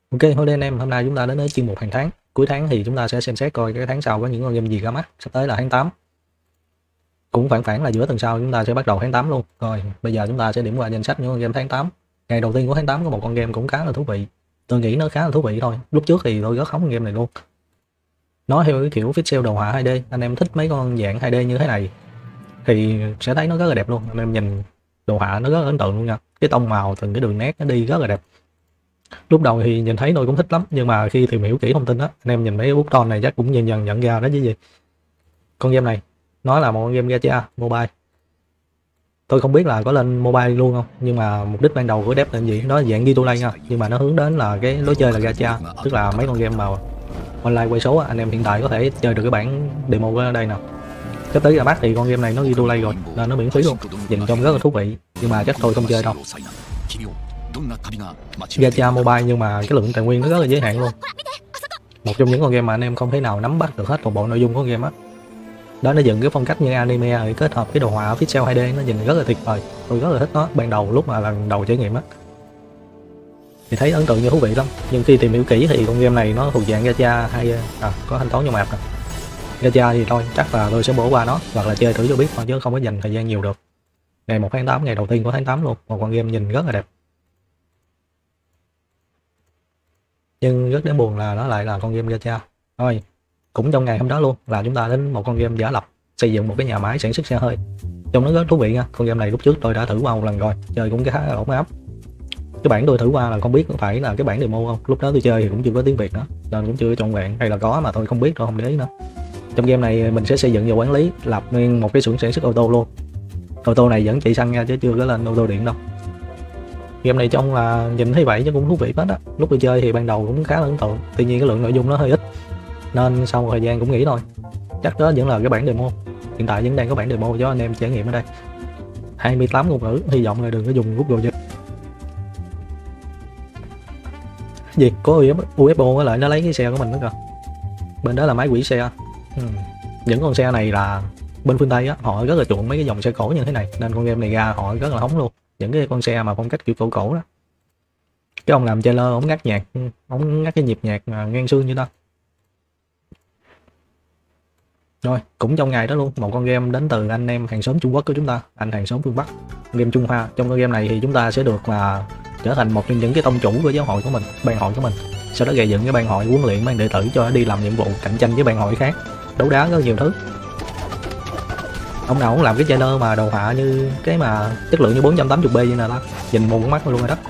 Ok, hôm nay anh em, hôm nay chúng ta đến với chuyên mục hàng tháng. Cuối tháng thì chúng ta sẽ xem xét coi cái tháng sau có những con game gì ra mắt. Sắp tới là tháng 8. Cũng khoảng khoảng là giữa tuần sau chúng ta sẽ bắt đầu tháng 8 luôn. Rồi, bây giờ chúng ta sẽ điểm qua danh sách những con game tháng 8. Ngày đầu tiên của tháng 8 có một con game cũng khá là thú vị. Tôi nghĩ nó khá là thú vị thôi. Lúc trước thì tôi rất hóng con game này luôn. Nó theo cái kiểu pixel đồ họa 2D, anh em thích mấy con dạng 2D như thế này thì sẽ thấy nó rất là đẹp luôn. Anh em nhìn đồ họa nó rất là ấn tượng luôn nha. Cái tông màu từng cái đường nét nó đi rất là đẹp. Lúc đầu thì nhìn thấy tôi cũng thích lắm, nhưng mà khi tìm hiểu kỹ thông tin á, anh em nhìn mấy cái bút ton này chắc cũng dần dần nhận ra đó chứ gì. Con game này nó là một game gacha mobile. Tôi không biết là có lên mobile luôn không, nhưng mà mục đích ban đầu của dev là gì, nó dạng ghi to play nha, nhưng mà nó hướng đến là cái lối chơi là gacha, tức là mấy con game mà online quay số á, anh em hiện tại có thể chơi được cái bản demo ở đây nào. Sắp tới ra mắt thì con game này nó ghi to play rồi nên nó miễn phí luôn, nhìn trông rất là thú vị, nhưng mà chắc tôi không chơi đâu. Gacha mobile nhưng mà cái lượng tài nguyên nó rất là giới hạn luôn. Một trong những con game mà anh em không thể nào nắm bắt được hết toàn bộ nội dung của game á. Đó, nó dựng cái phong cách như anime rồi kết hợp cái đồ họa pixel 2D, nó nhìn rất là tuyệt vời. Tôi rất là thích nó ban đầu lúc mà lần đầu trải nghiệm á. Thì thấy ấn tượng như thú vị lắm. Nhưng khi tìm hiểu kỹ thì con game này nó thuộc dạng gacha hay có thanh toán trong map nè. Gacha thì thôi, chắc là tôi sẽ bỏ qua nó hoặc là chơi thử cho biết thôi, chứ không có dành thời gian nhiều được. Ngày 1 tháng 8, ngày đầu tiên của tháng 8 luôn, một con game nhìn rất là đẹp. Nhưng rất đáng buồn là nó lại là con game gacha. Thôi, cũng trong ngày hôm đó luôn là chúng ta đến một con game giả lập xây dựng một cái nhà máy sản xuất xe hơi. Trông nó rất thú vị nha. Con game này lúc trước tôi đã thử qua một lần rồi, chơi cũng khá là ổn áp. Cái bản tôi thử qua là không biết có phải là cái bản demo không, lúc đó tôi chơi thì cũng chưa có tiếng Việt nữa nên cũng chưa trọn vẹn, hay là có mà tôi không biết, tôi không để ý nữa. Trong game này mình sẽ xây dựng và quản lý lập nguyên một cái xưởng sản xuất ô tô luôn. Ô tô này vẫn chạy xăng nha, chứ chưa có lên ô tô điện đâu. Game này trông là nhìn thấy vậy chứ cũng thú vị hết á. Lúc tôi chơi thì ban đầu cũng khá là ấn tượng, tuy nhiên cái lượng nội dung nó hơi ít nên sau một thời gian cũng nghĩ thôi, chắc đó vẫn là cái bản demo. Hiện tại vẫn đang có bản demo cho anh em trải nghiệm ở đây. 28 ngôn ngữ, hy vọng là đừng có dùng Google chứ. Gì có UFO lại nó lấy cái xe của mình nữa kìa. Bên đó là máy quỷ xe. Những con xe này là bên phương Tây á, họ rất là chuộng mấy cái dòng xe cổ như thế này nên con game này ra họ rất là hóng luôn. Những cái con xe mà phong cách kiểu cổ cổ đó. Cái ông làm trailer, ông ngắt nhạc, ông ngắt cái nhịp nhạc ngang xương như đó. Rồi, cũng trong ngày đó luôn, một con game đến từ anh em hàng xóm Trung Quốc của chúng ta, anh hàng xóm phương Bắc, game Trung Hoa. Trong con game này thì chúng ta sẽ được là trở thành một trong những cái tông chủ của giáo hội của mình, bang hội của mình. Sau đó gây dựng cái bang hội, huấn luyện mấy đệ tử cho nó đi làm nhiệm vụ cạnh tranh với bang hội khác, đấu đá rất nhiều thứ. Ông nào cũng làm cái trailer mà đồ họa như cái mà chất lượng như 480p vậy nè đó, nhìn mù con mắt luôn rồi đó.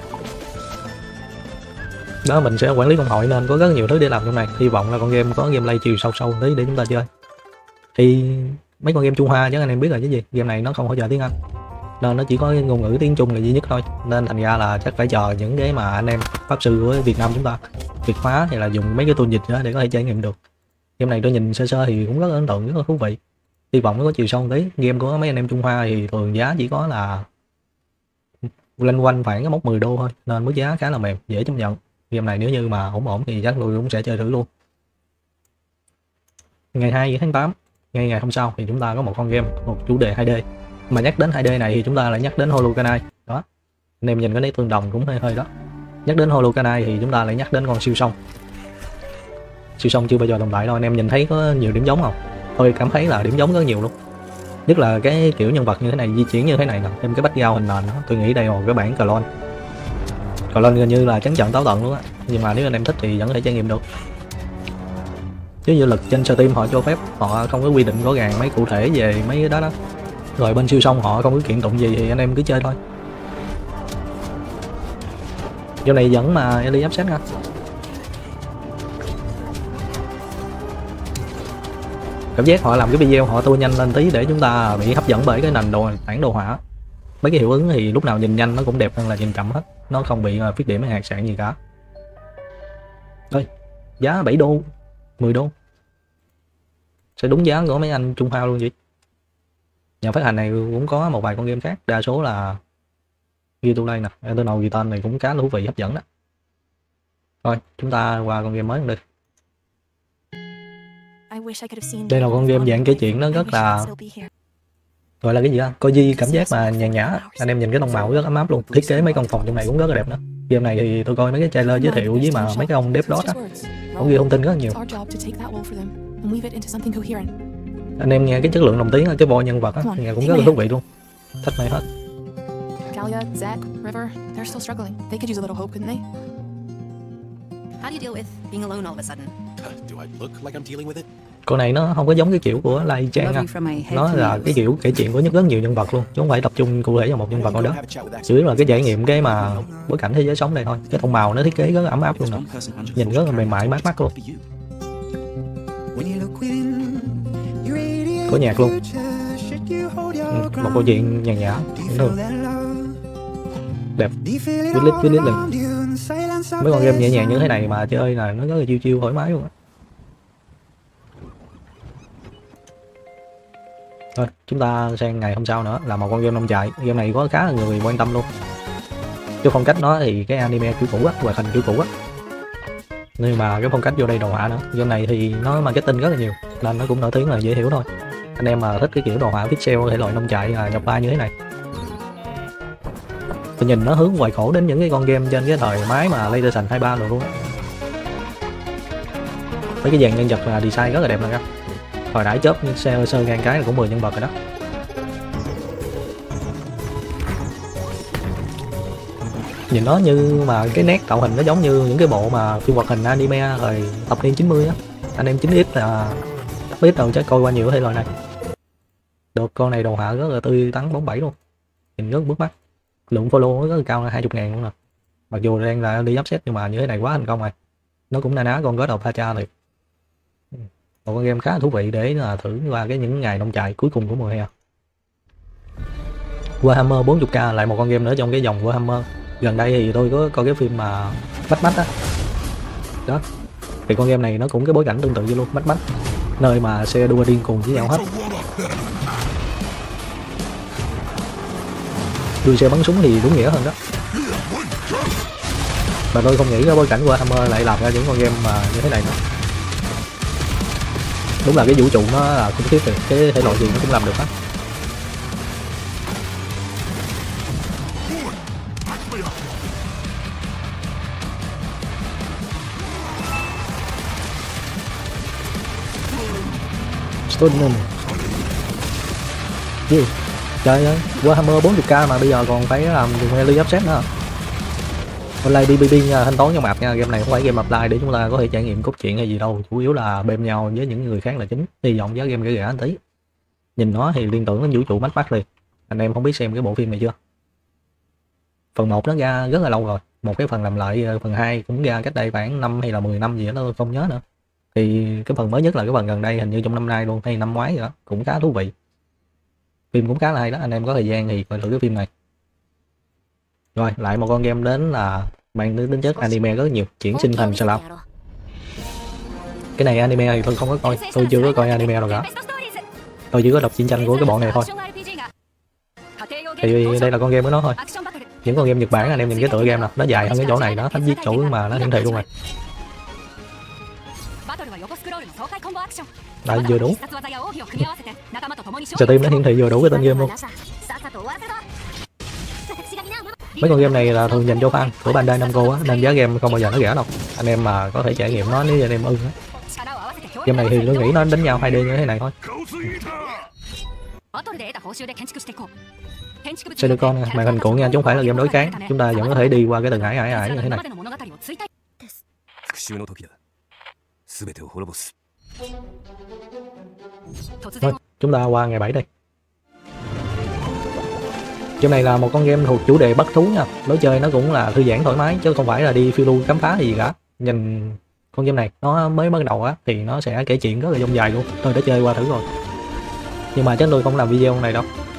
Đó, mình sẽ quản lý công hội nên có rất nhiều thứ để làm trong này. Hy vọng là con game có gameplay chiều sâu sâu tí để chúng ta chơi. Thì mấy con game Trung Hoa chắc anh em biết rồi chứ gì, game này nó không hỗ trợ tiếng Anh nên nó chỉ có ngôn ngữ tiếng Trung là duy nhất thôi, nên thành ra là chắc phải chờ những cái mà anh em pháp sư của Việt Nam chúng ta Việt hóa hay là dùng mấy cái tool dịch đó để có thể trải nghiệm được. Game này tôi nhìn sơ sơ thì cũng rất ấn tượng, rất là thú vị. Hy vọng nó có chiều sâu một tí. Game của mấy anh em Trung Hoa thì thường giá chỉ có là lên quanh khoảng cái mốc 10 đô thôi nên mức giá khá là mềm, dễ chấp nhận. Game này nếu như mà ổn thì chắc tôi cũng sẽ chơi thử luôn. Ngày 2 tháng 8, ngày hôm sau thì chúng ta có một con game, một chủ đề 2D. Mà nhắc đến 2D này thì chúng ta lại nhắc đến Holocanai đó. Anh em nhìn cái nét tương đồng cũng hơi hơi đó. Nhắc đến Holocanai thì chúng ta lại nhắc đến con siêu sông. Siêu sông chưa bao giờ tồn tại đâu, anh em nhìn thấy có nhiều điểm giống không? Tôi cảm thấy là điểm giống rất nhiều luôn. Nhất là cái kiểu nhân vật như thế này, di chuyển như thế này nè, thêm cái background hình nền đó. Tôi nghĩ đây là cái bản clone. Clone gần như là trắng trợn táo tận luôn á, nhưng mà nếu anh em thích thì vẫn có thể trải nghiệm được. Chứ du lịch trên Steam họ cho phép, họ không có quy định rõ ràng mấy cụ thể về mấy cái đó đó. Rồi bên siêu sông họ không có kiện tụng gì thì anh em cứ chơi thôi. Chỗ này vẫn mà Eli áp sát ha. Cảm giác họ làm cái video họ tua nhanh lên tí để chúng ta bị hấp dẫn bởi cái nền bản đồ họa. Mấy cái hiệu ứng thì lúc nào nhìn nhanh nó cũng đẹp hơn là nhìn chậm hết, nó không bị khuyết điểm hay hạt sạn gì cả. Thôi, giá 7 đô, 10 đô. Sẽ đúng giá của mấy anh Trung Hoa luôn vậy. Nhà phát hành này cũng có một vài con game khác, đa số là ghi tu đây nè, Eternal ghi tên này cũng khá là thú vị hấp dẫn đó. Thôi, chúng ta qua con game mới đi. Đây là con game dạng kể chuyện, nó rất là gọi là cái gì á, Koji cảm giác mà nhàn nhã. Anh em nhìn cái tông màu rất ấm áp luôn, thiết kế mấy con phòng trong này cũng rất là đẹp nữa. Game này thì tôi coi mấy cái trailer giới thiệu với mà mấy cái ông dev dot á, ông ghi thông tin rất là nhiều. Anh em nghe cái chất lượng đồng tiếng cái voice nhân vật á, nghe cũng rất là thú vị luôn. Thích mày hết. Galia, Zack, River, they're still struggling. They could use a little hope, couldn't they? How do you deal with being alone all of a sudden? Do I look like I'm dealing with it? Con này nó không có giống cái kiểu của Lai Trang á, nó là cái kiểu kể chuyện của rất nhiều nhân vật luôn, chứ không phải tập trung cụ thể vào một nhân vật nào đó. Chủ yếu là cái trải nghiệm cái mà bối cảnh thế giới sống đây thôi. Cái tông màu nó thiết kế rất là ấm áp luôn nè, nhìn rất là mềm mại mát mắt luôn. Có nhạc luôn, một câu chuyện nhàn nhã được. Đẹp, viết lít liền. Mấy con game nhẹ nhàng như thế này mà chơi là nó rất là chill thoải mái luôn á. Thôi, chúng ta sang ngày hôm sau nữa là một con game nông trại. Game này có khá là nhiều người quan tâm luôn. Cái phong cách nó thì cái anime kiểu cũ á, hoạt hình kiểu cũ á. Nhưng mà cái phong cách vô đây đồ họa nữa. Game này thì nó marketing rất là nhiều nên nó cũng nổi tiếng là dễ hiểu thôi. Anh em mà thích cái kiểu đồ họa pixel thể loại nông trại nhập vai như thế này. Tôi nhìn nó hướng ngoài khổ đến những cái con game trên cái thời máy mà PlayStation 23 rồi luôn á. Mấy cái dàn nhân vật là design rất là đẹp nè các. Hồi nãy chớp sơ ngang cái là cũng 10 nhân vật rồi đó. Nhìn nó như mà cái nét tạo hình nó giống như những cái bộ mà phim hoạt hình anime rồi thập niên 90 á. Anh em 9X là biết đâu chắc coi qua nhiều thể loại này. Được, con này đồ họa rất là tươi tắn bóng bẩy luôn. Nhìn rất bước mắt. Lượng follow nó rất là cao là 20.000 luôn nè. Mặc dù đang là đi upset nhưng mà như thế này quá thành công rồi. Nó cũng na ná con God of Facha thiệt. Một con game khá là thú vị để là thử qua cái những ngày nông trại cuối cùng của mùa hè. Warhammer 40k lại một con game nữa trong cái dòng Warhammer. Gần đây thì tôi có coi cái phim mà Mad Max á. Đó. Thì con game này nó cũng cái bối cảnh tương tự như luôn, Mad Max. Nơi mà xe đua điên cuồng với nhau hết. Đuôi xe bắn súng thì đúng nghĩa hơn đó. Mà tôi không nghĩ cái bối cảnh của Warhammer lại làm ra những con game mà như thế này nữa. Đúng là cái vũ trụ nó là khủng khiếp rồi, cái thể loại gì nó cũng làm được hết. Stunning. Gì? Trời ơi, Warhammer 40k mà bây giờ còn phải làm dùng melee offset nữa. Online PvP nha, thanh toán trong map nha, game này không phải game offline để chúng ta có thể trải nghiệm cốt truyện hay gì đâu, chủ yếu là bem nhau với những người khác là chính. Hy vọng giá game rẻ tí. Nhìn nó thì liên tưởng đến vũ trụ Mad Max liền. Anh em không biết xem cái bộ phim này chưa? Phần 1 nó ra rất là lâu rồi, một cái phần làm lại phần 2 cũng ra cách đây khoảng 5 hay là 10 năm gì đó tôi không nhớ nữa. Thì cái phần mới nhất là cái phần gần đây, hình như trong năm nay luôn hay năm ngoái rồi đó, cũng khá thú vị. Phim cũng khá là hay đó, anh em có thời gian thì coi thử cái phim này. Rồi, lại một con game đến là mang tính chất anime rất nhiều, chuyển sinh thành sao. Cái này anime thì tôi không có coi, tôi chưa có coi anime đâu cả. Tôi chỉ có đọc truyện tranh của cái bọn này thôi. Thì đây là con game của nó thôi. Những con game Nhật Bản anh em nhìn cái tựa game nè, nó dài hơn cái chỗ này, nó thánh viết chỗ mà nó hiển thị luôn rồi. Đấy, vừa đủ. Steam nó hiển thị vừa đủ cái tên game luôn. Mấy con game này là thường dành cho fan của Bandai Namco á, nên giá game không bao giờ nó rẻ đâu. Anh em mà có thể trải nghiệm nó nếu anh em ưng á. Game này thì tôi nghĩ nó đánh nhau 2D như thế này thôi. Silicon nè, màn hình cuộn nha, chứ không phải là game đối kháng. Chúng ta vẫn có thể đi qua cái tầng ải như thế này. Thôi, chúng ta qua ngày 7 đây. Game này là một con game thuộc chủ đề bắt thú nha. Lối chơi nó cũng là thư giãn thoải mái chứ không phải là đi phiêu lưu khám phá gì cả. Nhìn con game này nó mới bắt đầu á thì nó sẽ kể chuyện rất là dông dài luôn. Tôi đã chơi qua thử rồi. Nhưng mà chắc tôi không làm video này đâu.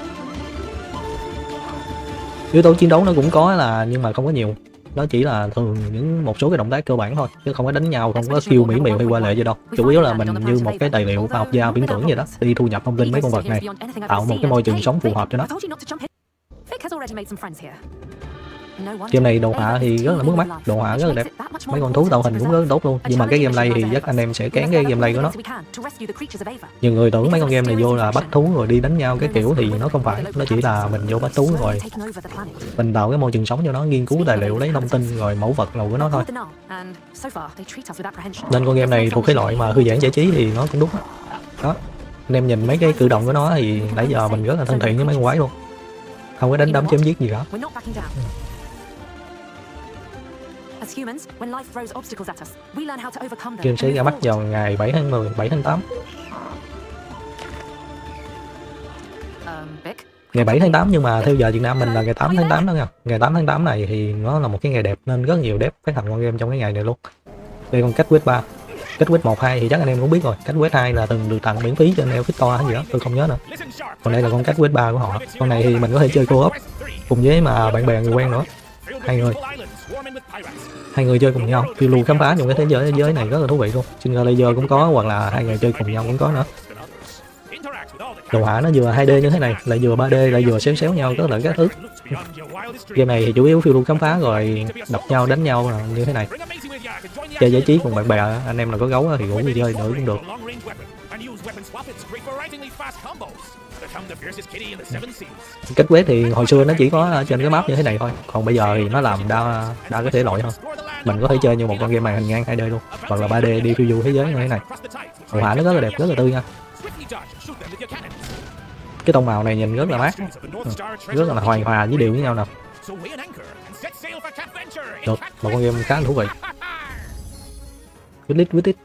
Yếu tố chiến đấu nó cũng có là nhưng mà không có nhiều. Nó chỉ là thường những một số cái động tác cơ bản thôi chứ không có đánh nhau, không có skill mỹ miều hay qua lệ gì đâu. Chủ yếu là mình như một cái tài liệu khoa học gia viễn tưởng vậy đó, đi thu nhập thông tin mấy con vật này, tạo một cái môi trường sống phù hợp cho nó. Game này đồ họa thì rất là mướt mắt, đồ họa rất là đẹp, mấy con thú tạo hình cũng rất là tốt luôn. Nhưng mà cái gameplay thì chắc anh em sẽ kén cái gameplay của nó. Nhiều người tưởng mấy con game này vô là bắt thú rồi đi đánh nhau cái kiểu, thì nó không phải, nó chỉ là mình vô bắt thú rồi mình tạo cái môi trường sống cho nó, nghiên cứu tài liệu, lấy thông tin rồi mẫu vật nào của nó thôi. Nên con game này thuộc cái loại mà thư giãn giải trí thì nó cũng đúng đó. Anh em nhìn mấy cái cử động của nó thì nãy giờ mình rất là thân thiện với mấy con quái luôn, không có đánh đấm chém giết gì cả. Game sẽ ra mắt vào ngày 7 tháng 10, 7 tháng 8. Ngày 7 tháng 8 nhưng mà theo giờ Việt Nam mình là ngày 8 tháng 8 đó nha. Ngày 8 tháng 8 này thì nó là một cái ngày đẹp nên rất nhiều dev phát hành con game trong cái ngày này luôn. Đây con cách quét 3. Cách quét 1, 2 thì chắc anh em cũng biết rồi. Cách quét 2 là từng được tặng miễn phí cho anh em Victor hay gì đó, tôi không nhớ nữa. Còn đây là con cách quét 3 của họ. Con này thì mình có thể chơi co-op cùng với mà bạn bè người quen nữa. Hai người chơi cùng nhau, phiêu lưu khám phá trong cái thế giới này rất là thú vị luôn. Single layer cũng có, hoặc là hai người chơi cùng nhau cũng có nữa. Đồ họa nó vừa 2D như thế này, lại vừa 3D, lại vừa xéo nhau rất là các thứ. Game này thì chủ yếu phiêu lưu khám phá rồi đập nhau, đánh nhau như thế này. Chơi giải trí cùng bạn bè, anh em là có gấu thì cũng đi chơi nữa cũng được. Cách quét thì hồi xưa nó chỉ có ở trên cái map như thế này thôi, còn bây giờ thì nó làm đa cái thể loại hơn. Mình có thể chơi như một con game màn hình ngang 2D luôn, hoặc là 3D đi phiêu du thế giới như thế này. Đồ họa nó rất là đẹp, rất là tươi nha. Cái tông màu này nhìn rất là mát, rất là hoài hòa với điều với nhau nè. Được, một con game khá là thú vị. Quyết định.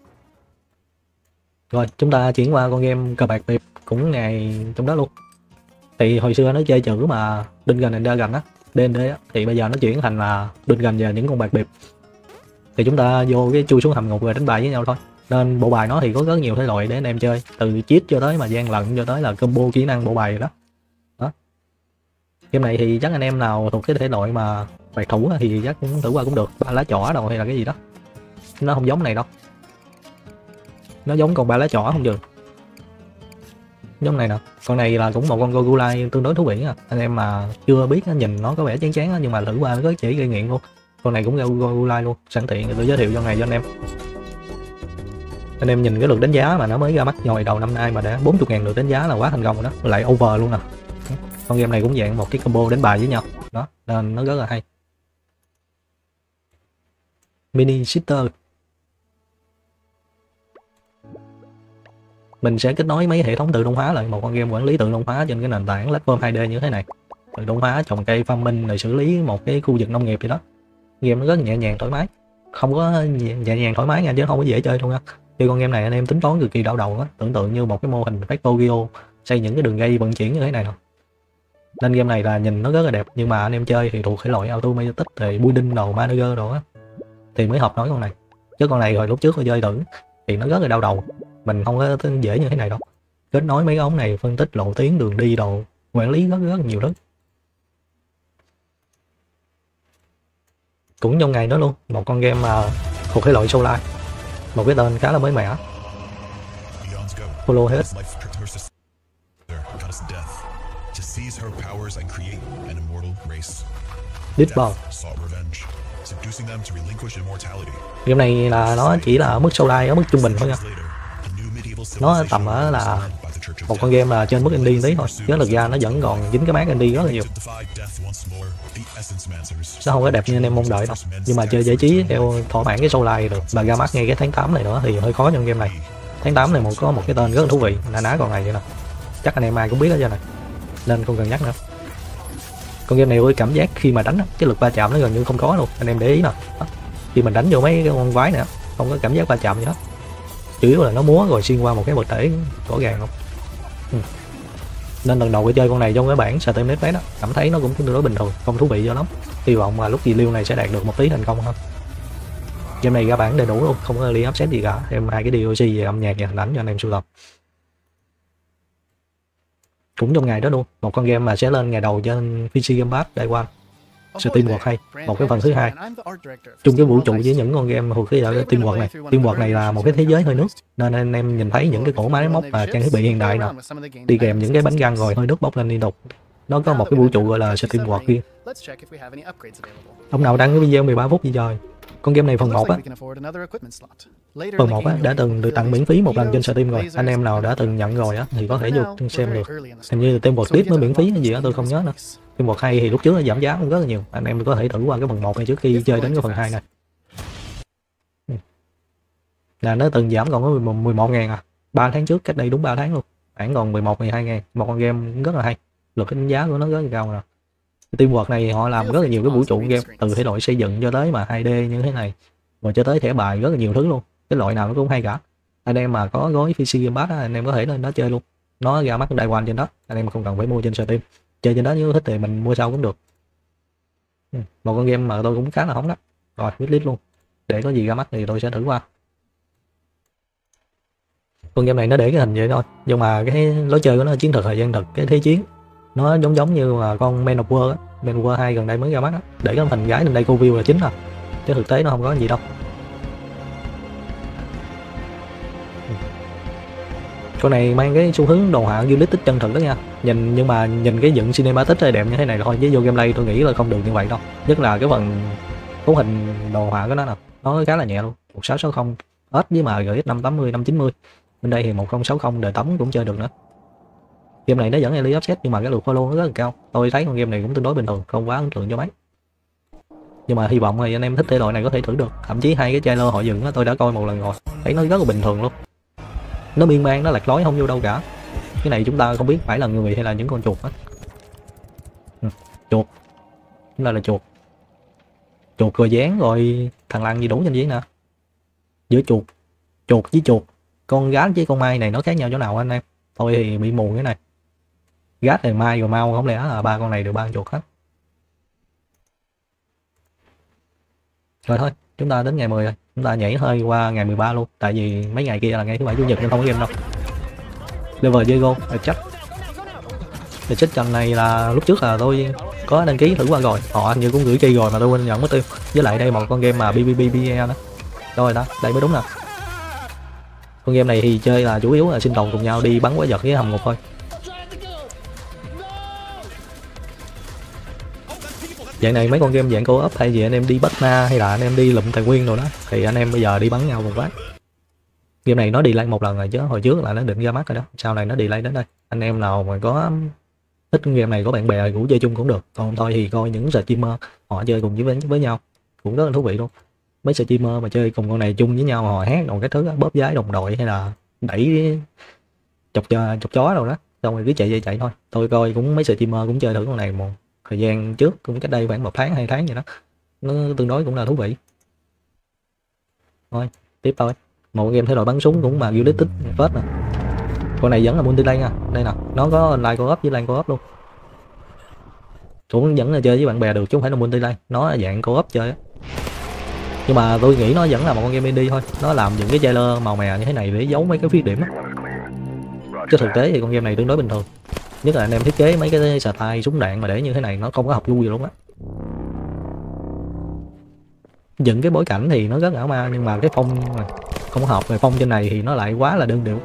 Rồi chúng ta chuyển qua con game cờ bạc tiệp cũng ngày trong đó luôn. Thì hồi xưa nó chơi chữ mà Dungeons and Dragons á, D&D á, thì bây giờ nó chuyển thành là Dungeons và những con bạc tiệp. Thì chúng ta vô cái chui xuống hầm ngục rồi đánh bài với nhau thôi. Nên bộ bài nó thì có rất nhiều thể loại để anh em chơi, từ cheat cho tới mà gian lận cho tới là combo kỹ năng bộ bài rồi đó. Game này thì chắc anh em nào thuộc cái thể loại mà bạc thủ thì chắc cũng thử qua cũng được. 3 lá chỏ đâu hay là cái gì đó, nó không giống này đâu, nó giống con 3 lá chỏ không chừng, giống này nè. Con này là cũng một con Gogulai tương đối thú vị nha. Anh em mà chưa biết nhìn nó có vẻ chán nhưng mà thử qua nó có chỉ gây nghiện luôn. Con này cũng Gogulai luôn, sẵn tiện tôi giới thiệu cho này cho anh em. Anh em nhìn cái lượt đánh giá mà nó mới ra mắt hồi đầu năm nay mà đã 40.000 lượt đánh giá là quá thành công rồi đó, lại over luôn nè. Con game này cũng dạng một cái combo đánh bài với nhau đó, nên nó rất là hay. Mini Sitter, mình sẽ kết nối mấy hệ thống tự động hóa lại một con game quản lý tự động hóa trên cái nền tảng platform 2D như thế này. Tự động hóa trồng cây, farming rồi xử lý một cái khu vực nông nghiệp gì đó. Game nó rất nhẹ nhàng thoải mái, không có nhẹ nhàng thoải mái nha, chứ không có dễ chơi luôn á. Chơi con game này anh em tính toán cực kỳ đau đầu á, tưởng tượng như một cái mô hình Factorio xây những cái đường dây vận chuyển như thế này nè. Nên game này là nhìn nó rất là đẹp, nhưng mà anh em chơi thì thuộc thể loại automatic thì building đồ, manager đồ á thì mới hợp nói con này. Chứ con này rồi lúc trước tôi chơi thử thì nó rất là đau đầu, mình không có dễ như thế này đâu. Kết nối mấy cái ống này, phân tích lộ tuyến, đường đi đồ, quản lý rất nhiều thứ. Cũng trong ngày đó luôn, một con game mà thuộc thể loại Soul Life, một cái tên khá là mới mẻ. Follow hết. Deadball. Game này là nó chỉ là ở mức Soul Life, ở mức trung bình thôi nha. Nó tầm ở là một con game là trên mức indie tí thôi, chứ thực ra nó vẫn còn dính cái mác indie rất là nhiều. Nó không có đẹp như anh em mong đợi đâu, nhưng mà chơi giải trí theo thỏa mãn cái Soul Life được. Và ra mắt ngay cái tháng 8 này nữa thì hơi khó trong game này. Tháng 8 này có một cái tên rất là thú vị, ná con này vậy nè, chắc anh em ai cũng biết đó cho này, nên không cần nhắc nữa. Con game này ơi, cảm giác khi mà đánh cái lực va chạm nó gần như không có luôn, anh em để ý nè. Khi mình đánh vô mấy cái con quái nữa không có cảm giác va chạm gì hết, chủ yếu là nó múa rồi xuyên qua một cái vật thể rõ ràng không. Nên lần đầu tôi chơi con này trong cái bản Steam Netflix đó, cảm thấy nó cũng tương đối bình thường, không thú vị cho lắm. Hy vọng là lúc review này sẽ đạt được một tí thành công hơn. Game này ra bản đầy đủ luôn, không có early access gì cả, thêm hai cái DLC về âm nhạc và hình ảnh cho anh em sưu tập. Cũng trong ngày đó luôn, một con game mà sẽ lên ngày đầu trên PC Game Pass Day One, Steamworld 2, một cái phần thứ hai chung cái vũ trụ với những con game thuộc cái Steamworld này. Steamworld này là một cái thế giới hơi nước, nên anh em nhìn thấy những cái cỗ máy móc và trang thiết bị hiện đại nè, đi kèm những cái bánh răng rồi hơi nước bốc lên liên tục. nó có một cái vũ trụ gọi là Steam World riêng. Let's check if we have any upgrades available. Ông nào đăng cái video 13 phút gì rồi. Con game này phần 1 á, We can afford another equipment slot. Later in phần the 1 á game, đã you'll từng be được able tặng to miễn phí một lần trên lasers, Steam rồi. lasers, Anh em nào đã từng nhận rồi á thì có thể vô xem được. Hình như Steam World tiếp mới miễn phí hay gì á, tôi không nhớ nữa. Steam World 2 thì lúc trước nó giảm giá cũng rất là nhiều. Anh em có thể thử qua cái phần 1 này trước khi chơi đến cái phần 2 này. Là nó từng giảm còn có 11.000 à. 3 tháng trước, cách đây đúng 3 tháng luôn. Khoảng còn 11-12.000. Một con game rất là hay. Luật cái đánh giá của nó rất là cao rồi. Steam World này họ làm rất là nhiều cái vũ trụ game, từ thể loại xây dựng cho tới mà 2D như thế này, rồi cho tới thẻ bài rất là nhiều thứ luôn. Cái loại nào nó cũng hay cả. Anh em mà có gói PC Game Pass anh em có thể lên đó chơi luôn. Nó ra mắt Day One trên đó, anh em không cần phải mua trên Steam. Chơi trên đó nếu thích thì mình mua sau cũng được. Một con game mà tôi cũng khá là hóng đó. Rồi, wishlist luôn. Để có gì ra mắt thì tôi sẽ thử qua. Con game này nó để cái hình vậy thôi, nhưng mà cái lối chơi của nó là chiến thuật thời gian thực, cái thế chiến nó giống như là con Man of War á, Man of War 2 gần đây mới ra mắt á, để cái hình gái lên đây cô view là chính à, chứ thực tế nó không có gì đâu. Con này mang cái xu hướng đồ họa realistic chân thực đó nha, nhưng mà nhìn cái dựng cinematic đẹp như thế này thôi, với vô gameplay tôi nghĩ là không được như vậy đâu, nhất là cái phần cấu hình đồ họa của nó nè, nó khá là nhẹ luôn, 1660 S với mà RX 580 590, bên đây thì 1060 đời tấm cũng chơi được nữa. Game này nó vẫn early access nhưng mà cái lượt follow nó rất là cao, tôi thấy con game này cũng tương đối bình thường, không quá ấn tượng cho mấy. Nhưng mà hy vọng thì anh em thích thể loại này có thể thử được, thậm chí hai cái trailer họ dựng tôi đã coi một lần rồi, thấy nó rất là bình thường luôn, nó miên man, nó lạc lối không vô đâu cả. Cái này chúng ta không biết phải là người hay là những con chuột á. Chuột, chúng ta là chuột, chuột rồi dán rồi thằng lằn gì đủ trên gì nè, giữa chuột với chuột, con gát với con mai này nó khác nhau chỗ nào anh em? Tôi thì bị mù cái này, gát thì mai rồi mau, không lẽ là ba con này đều ba con chuột hết. Rồi thôi, chúng ta đến ngày 10 rồi, chúng ta nhảy hơi qua ngày 13 luôn, tại vì mấy ngày kia là ngày thứ bảy chủ nhật nên không có game đâu. Level Diego, chết trận này là lúc trước là tôi có đăng ký thử qua rồi, họ như cũng gửi chi rồi mà tôi quên nhận mất tiêu. Với lại đây một con game mà PvPBE đó. Rồi đó, đây mới đúng nè. Con game này thì chơi là chủ yếu là sinh tồn cùng nhau đi bắn quái vật với hầm ngục thôi. Dạng này mấy con game dạng co-op hay gì anh em đi bắt ma hay là anh em đi lụm tài nguyên rồi đó thì anh em bây giờ đi bắn nhau một phát. Game này nó delay một lần rồi chứ hồi trước là nó định ra mắt rồi đó, sau này nó delay đến đây. Anh em nào mà có thích game này có bạn bè cũng chơi chung cũng được, còn thôi thì coi những streamer họ chơi cùng với nhau cũng rất là thú vị luôn. Mấy streamer mà chơi cùng con này chung với nhau họ hát còn cái thứ đó, bóp giái đồng đội hay là đẩy chọc chó đâu đó, xong rồi cứ chạy thôi. Tôi coi cũng mấy streamer cũng chơi thử con này một thời gian trước, cũng cách đây khoảng 1 tháng 2 tháng gì đó, nó tương đối cũng là thú vị. Thôi tiếp thôi, một game thể loại bắn súng cũng mà realistic phết nè. Con này vẫn là multiplayer nha, đây nè, nó có online co-op với LAN co-op luôn, cũng vẫn là chơi với bạn bè được chứ không phải là multiplayer, nó là dạng co-op chơi á. Nhưng mà tôi nghĩ nó vẫn là một con game indie thôi, nó làm những cái trailer màu mè như thế này để giấu mấy cái khuyết điểm á, chứ thực tế thì con game này tương đối bình thường, nhất là anh em thiết kế mấy cái xà tay súng đạn mà để như thế này nó không có hợp gu gì luôn á. Dựng cái bối cảnh thì nó rất ảo ma nhưng mà cái phong không hợp, về phong trên này thì nó lại quá là đơn điệu.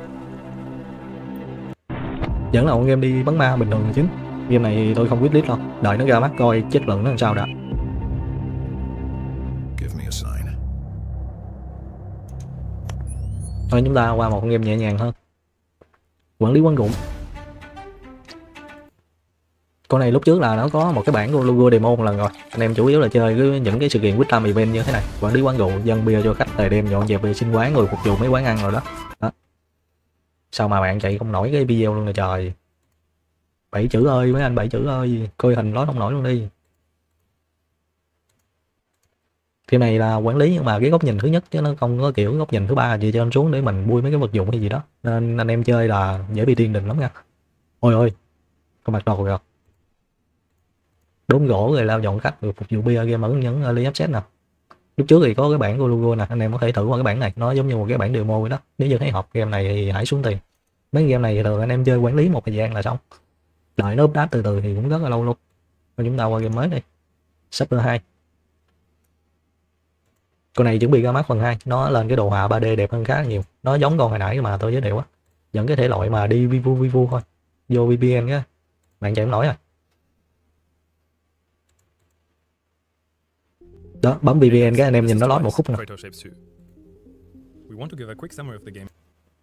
Vẫn là một game đi bắn ma bình thường chính. Game này tôi không quyết list đâu, đợi nó ra mắt coi chất lượng nó làm sao đã. Thôi chúng ta qua một con game nhẹ nhàng hơn, quản lý quán rụng. Con này lúc trước là nó có một cái bản của logo demo một lần rồi, anh em chủ yếu là chơi những cái sự kiện Quick Time Event như thế này, quản lý quán rượu, dâng bia cho khách, thời đem dọn dẹp vệ sinh quán rồi phục vụ mấy quán ăn rồi đó. Sao mà bạn chạy không nổi cái video luôn rồi trời. 7 chữ ơi mấy anh, 7 chữ ơi, coi hình nói không nổi luôn đi. Cái này là quản lý nhưng mà cái góc nhìn thứ nhất chứ nó không có kiểu góc nhìn thứ ba gì trên xuống để mình bui mấy cái vật dụng hay gì đó, nên anh em chơi là dễ bị tiên đình lắm nha. Ôi ơi, con mặt đầu rồi, đốn gỗ rồi lao dọn khách rồi phục vụ bia, game ẩn nhấn early access nè. Lúc trước thì có cái bản của logo nè, anh em có thể thử qua cái bản này, nó giống như một cái bản demo vậy đó. Nếu như thấy học game này thì hãy xuống tiền. Mấy game này thường anh em chơi quản lý một thời gian là xong, đợi nó update từ từ thì cũng rất là lâu luôn. Rồi chúng ta qua game mới đi, Chapter 2. Con này chuẩn bị ra mắt phần 2, nó lên cái đồ họa 3D đẹp hơn khá là nhiều, nó giống con hồi nãy mà tôi giới thiệu á, vẫn cái thể loại mà đi vivu thôi, vô VPN á bạn chạy không nổi à. Đó, bấm VPN cái anh em nhìn nó lót một khúc nè. Create our shapes too. We want to give a quick summary of the game,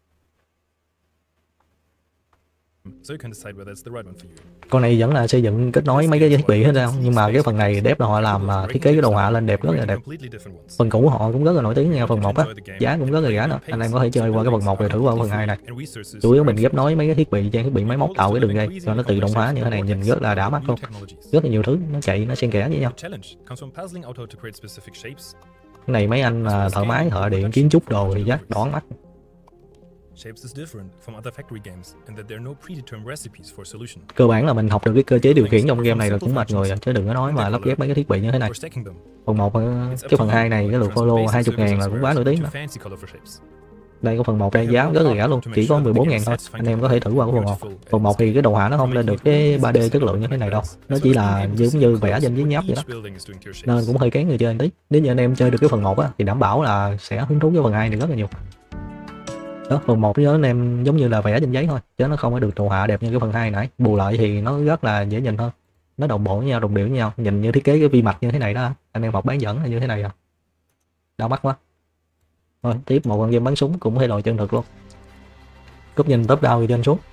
so you can decide whether it's the right one for you. Con này vẫn là xây dựng kết nối mấy cái thiết bị hết ra, nhưng mà cái phần này dev là họ làm thiết kế cái đồ họa lên đẹp, rất là đẹp. Completely different ones. Phần cũ họ cũng rất là nổi tiếng nha, phần 1 á, giá cũng rất là rẻ nè. Anh em có thể chơi qua cái phần 1 rồi thử qua phần 2 này. Chủ yếu mình ghép nối mấy cái thiết bị, trang thiết bị máy móc tạo cái đường dây cho nó tự động hóa như thế này, nhìn rất là đã mắt luôn. Rất là nhiều thứ nó chạy, nó xen kẽ với nhau. Challenge comes from puzzling out how to create specific shapes. Cái này mấy anh thợ máy, thợ điện, kiến trúc đồ thì chắc đón mắt. Shapes is different from other factory games in that there are no predetermined recipes for solution. Cơ bản là mình học được cái cơ chế điều khiển trong game này là cũng mệt người rồi, chứ đừng có nói mà lắp ghép mấy cái thiết bị như thế này. Or stacking them. Phần 1, cái phần 2 này cái lượt follow 20.000 là cũng quá nổi tiếng đó. Fancy color for shapes. Đây có phần 1 đây giá rất là rẻ luôn, chỉ có 14.000 thôi. Anh em có thể thử qua cái phần 1. Phần 1 thì cái đồ họa nó không lên được cái 3D chất lượng như thế này đâu. Nó chỉ là giống như vẽ trên giấy nháp vậy đó. Nên cũng hơi kén người chơi một tí. Nếu như anh em chơi được cái phần 1 á thì đảm bảo là sẽ hứng thú với phần 2 này rất là nhiều. Đó, phần 1 với anh em giống như là vẽ trên giấy thôi, chứ nó không có được đồ họa đẹp như cái phần 2 nãy. Bù lại thì nó rất là dễ nhìn hơn. Nó đồng bộ với nhau, đồng điệu với nhau, nhìn như thiết kế cái vi mạch như thế này đó. Anh em học bán dẫn là như thế này à. Đau mắt quá. Rồi, tiếp một con game bắn súng cũng hay loại chân thực luôn. Cúp nhìn top down từ trên xuống.